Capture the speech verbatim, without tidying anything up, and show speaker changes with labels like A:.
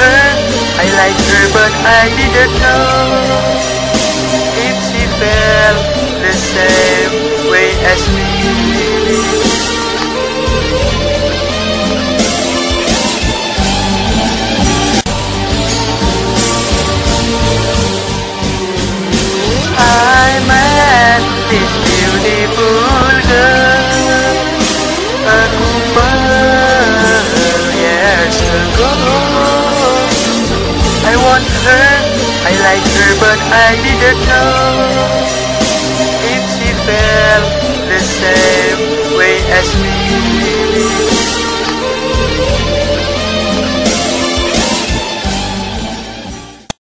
A: her, I liked her, but I didn't know if she felt the same way as me. I met this beautiful girl a couple years ago. I want her, I like her, but I didn't know if she felt the same way as me.